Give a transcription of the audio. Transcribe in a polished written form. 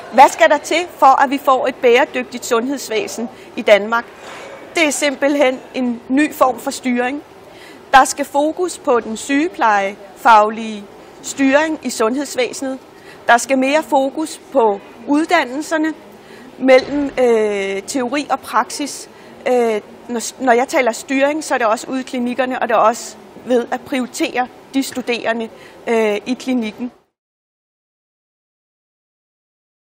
Hvad skal der til for, at vi får et bæredygtigt sundhedsvæsen i Danmark? Det er simpelthen en ny form for styring. Der skal fokus på den sygeplejefaglige styring i sundhedsvæsenet. Der skal mere fokus på uddannelserne mellem teori og praksis. Når jeg taler styring, så er det også ude i klinikkerne, og det er også ved at prioritere de studerende i klinikken.